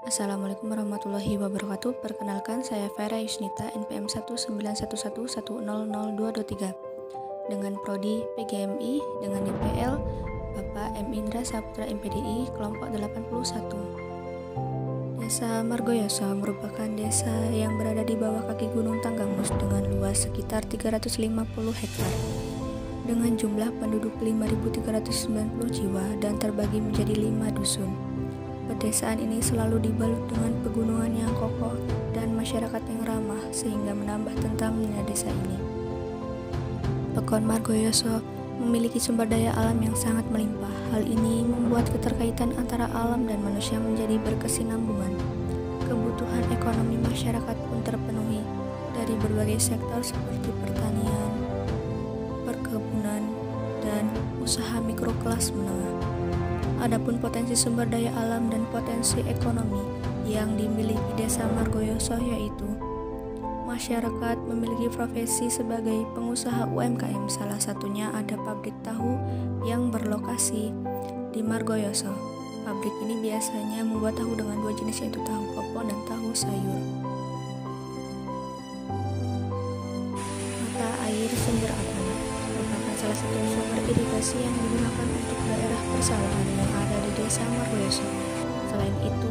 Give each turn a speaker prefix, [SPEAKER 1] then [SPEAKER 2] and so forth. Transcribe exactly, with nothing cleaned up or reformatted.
[SPEAKER 1] Assalamualaikum warahmatullahi wabarakatuh. Perkenalkan, saya Vera Yusnita, N P M satu sembilan satu satu satu nol nol dua dua tiga dengan prodi P G M I dengan D P L Bapak M Indra Saputra M P D I kelompok delapan puluh satu. Desa Margoyoso merupakan desa yang berada di bawah kaki Gunung Tanggamus dengan luas sekitar tiga ratus lima puluh hektar dengan jumlah penduduk lima ribu tiga ratus sembilan puluh jiwa dan terbagi menjadi lima dusun. Pedesaan ini selalu dibalut dengan pegunungan yang kokoh dan masyarakat yang ramah sehingga menambah tentamnya desa ini. Pekon Margoyoso memiliki sumber daya alam yang sangat melimpah. Hal ini membuat keterkaitan antara alam dan manusia menjadi berkesinambungan. Kebutuhan ekonomi masyarakat pun terpenuhi dari berbagai sektor seperti pertanian, perkebunan, dan usaha mikro kelas menengah. Adapun potensi sumber daya alam dan potensi ekonomi yang dimiliki Desa Margoyoso yaitu masyarakat memiliki profesi sebagai pengusaha U M K M, salah satunya ada pabrik tahu yang berlokasi di Margoyoso. Pabrik ini biasanya membuat tahu dengan dua jenis yaitu tahu kopong dan tahu sayur. Mata air sumber api merupakan salah satu sumber irigasi yang digunakan untuk daerah persawahan yang ada di Desa Margoyoso. Selain itu,